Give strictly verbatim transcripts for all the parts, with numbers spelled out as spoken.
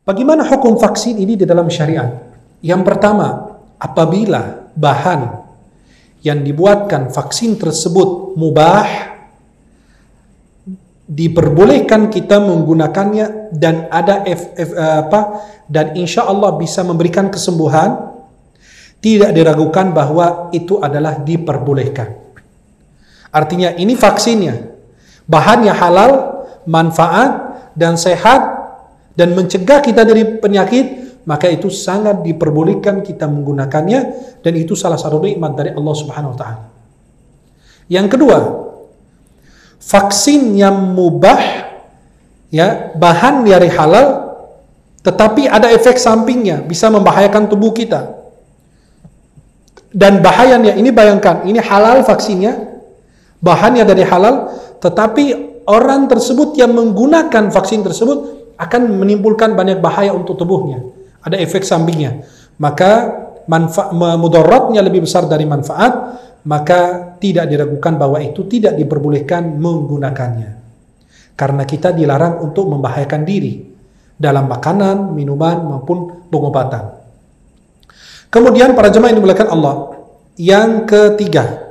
Bagaimana hukum vaksin ini di dalam syariat? Yang pertama, apabila bahan yang dibuatkan vaksin tersebut mubah, diperbolehkan kita menggunakannya dan ada F, F, apa dan insya Allah bisa memberikan kesembuhan, tidak diragukan bahwa itu adalah diperbolehkan. Artinya ini vaksinnya, bahannya halal, manfaat dan sehat dan mencegah kita dari penyakit, maka itu sangat diperbolehkan kita menggunakannya, dan itu salah satu nikmat dari Allah Subhanahu wa taala. Yang kedua, vaksin yang mubah, ya, bahan dari halal tetapi ada efek sampingnya, bisa membahayakan tubuh kita. Dan bahayanya ini, bayangkan, ini halal vaksinnya, bahannya dari halal, tetapi orang tersebut yang menggunakan vaksin tersebut akan menimbulkan banyak bahaya untuk tubuhnya. Ada efek sampingnya. Maka manfaat mudaratnya lebih besar dari manfaat, maka tidak diragukan bahwa itu tidak diperbolehkan menggunakannya. Karena kita dilarang untuk membahayakan diri dalam makanan, minuman maupun pengobatan. Kemudian para jemaah yang dimuliakan Allah, yang ketiga,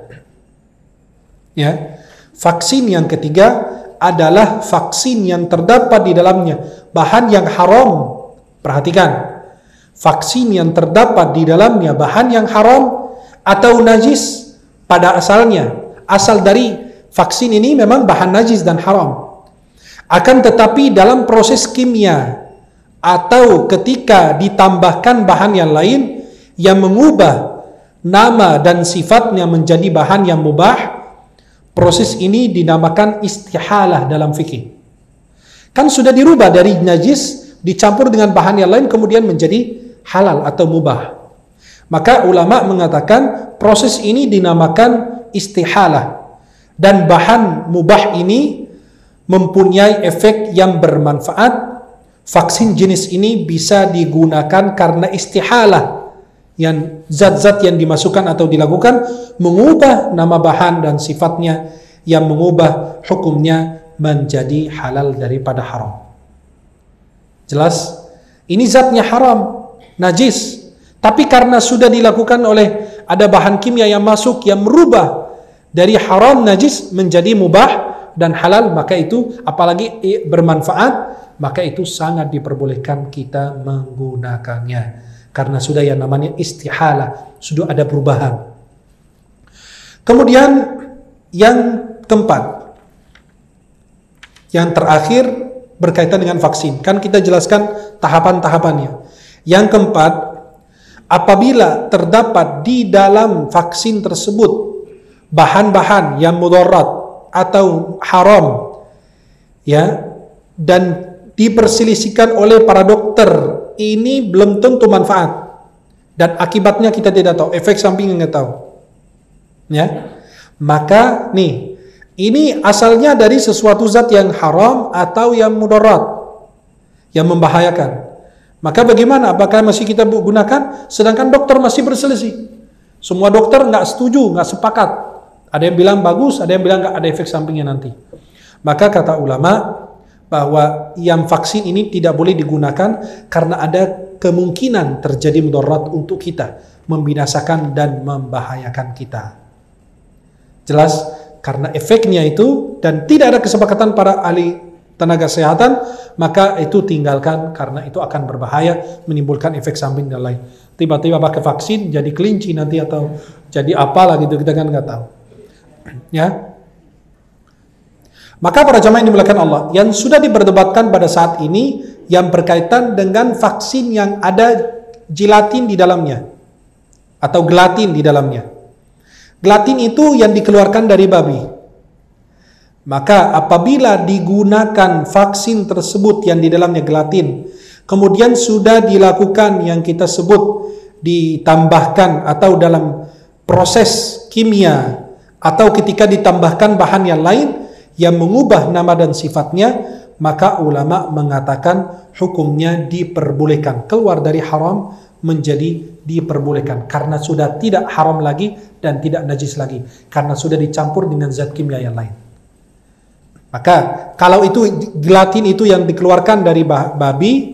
ya, vaksin yang ketiga adalah vaksin yang terdapat di dalamnya bahan yang haram. Perhatikan, vaksin yang terdapat di dalamnya bahan yang haram atau najis pada asalnya. Asal dari vaksin ini memang bahan najis dan haram. Akan tetapi dalam proses kimia atau ketika ditambahkan bahan yang lain yang mengubah nama dan sifatnya menjadi bahan yang mubah, proses ini dinamakan istihalah dalam fikih. Kan sudah dirubah dari najis dicampur dengan bahan yang lain kemudian menjadi halal atau mubah. Maka ulama mengatakan proses ini dinamakan istihalah, dan bahan mubah ini mempunyai efek yang bermanfaat. Vaksin jenis ini bisa digunakan karena istihalah, yang zat-zat yang dimasukkan atau dilakukan mengubah nama bahan dan sifatnya, yang mengubah hukumnya menjadi halal daripada haram. Jelas? Ini zatnya haram, najis, tapi karena sudah dilakukan oleh ada bahan kimia yang masuk yang merubah dari haram najis menjadi mubah dan halal, maka itu apalagi bermanfaat, maka itu sangat diperbolehkan kita menggunakannya. Karena sudah yang namanya istihalah, sudah ada perubahan. Kemudian yang keempat, yang terakhir berkaitan dengan vaksin. Kan kita jelaskan tahapan-tahapannya. Yang keempat, apabila terdapat di dalam vaksin tersebut bahan-bahan yang mudarat atau haram, ya, dan diperselisihkan oleh para dokter, ini belum tentu manfaat dan akibatnya kita tidak tahu, efek sampingnya nggak tahu, ya, maka nih ini asalnya dari sesuatu zat yang haram atau yang mudarat, yang membahayakan. Maka bagaimana? Apakah masih kita gunakan? Sedangkan dokter masih berselisih. Semua dokter nggak setuju, nggak sepakat. Ada yang bilang bagus, ada yang bilang nggak ada efek sampingnya nanti. Maka kata ulama bahwa yang vaksin ini tidak boleh digunakan karena ada kemungkinan terjadi mudarat untuk kita, membinasakan dan membahayakan kita. Jelas? Karena efeknya itu dan tidak ada kesepakatan para ahli tenaga kesehatan, maka itu tinggalkan karena itu akan berbahaya, menimbulkan efek samping dan lain. Tiba-tiba pakai vaksin jadi kelinci nanti atau jadi apalah gitu, kita kan nggak tahu. Ya. Maka para jamaah yang dimuliakan Allah, yang sudah diperdebatkan pada saat ini yang berkaitan dengan vaksin yang ada gelatin di dalamnya atau gelatin di dalamnya. Gelatin itu yang dikeluarkan dari babi. Maka apabila digunakan vaksin tersebut yang di dalamnya gelatin, kemudian sudah dilakukan yang kita sebut ditambahkan atau dalam proses kimia atau ketika ditambahkan bahan yang lain yang mengubah nama dan sifatnya, maka ulama mengatakan hukumnya diperbolehkan, keluar dari haram menjadi diperbolehkan karena sudah tidak haram lagi dan tidak najis lagi karena sudah dicampur dengan zat kimia yang lain. Maka kalau itu gelatin itu yang dikeluarkan dari babi,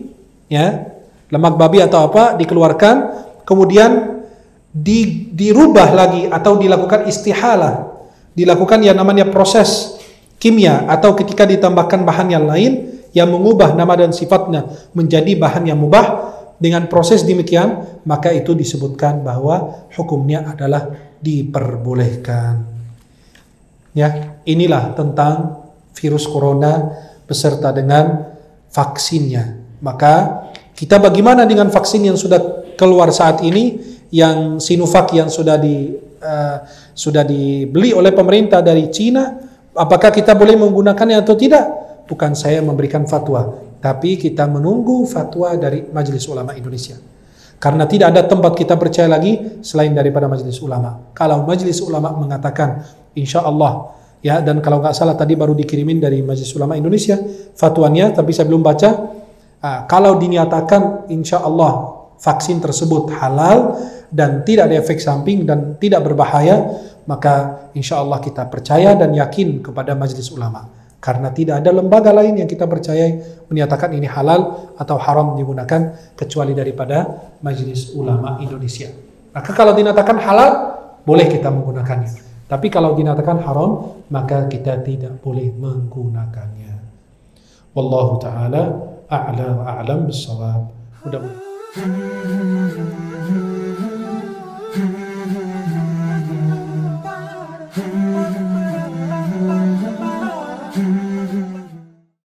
ya, lemak babi atau apa dikeluarkan, kemudian di, dirubah lagi atau dilakukan istihalah, dilakukan yang namanya proses kimia, atau ketika ditambahkan bahan yang lain yang mengubah nama dan sifatnya menjadi bahan yang mubah, dengan proses demikian maka itu disebutkan bahwa hukumnya adalah diperbolehkan. Ya, inilah tentang virus corona beserta dengan vaksinnya. Maka kita bagaimana dengan vaksin yang sudah keluar saat ini, yang Sinovac yang sudah di uh, sudah dibeli oleh pemerintah dari Cina, apakah kita boleh menggunakannya atau tidak? Bukan saya memberikan fatwa, tapi kita menunggu fatwa dari Majelis Ulama Indonesia. Karena tidak ada tempat kita percaya lagi selain daripada Majelis Ulama. Kalau Majelis Ulama mengatakan, insya Allah, ya, dan kalau nggak salah tadi baru dikirimin dari Majelis Ulama Indonesia fatwanya, tapi saya belum baca. Uh, kalau dinyatakan insya Allah vaksin tersebut halal dan tidak ada efek samping dan tidak berbahaya, maka insya Allah kita percaya dan yakin kepada Majelis Ulama. Karena tidak ada lembaga lain yang kita percayai menyatakan ini halal atau haram digunakan kecuali daripada Majelis Ulama Indonesia. Maka kalau dinyatakan halal, boleh kita menggunakannya. Tapi kalau dinyatakan haram, maka kita tidak boleh menggunakannya. Wallahu ta'ala a'la wa a'lam bis-shawab. Mudah-mudahan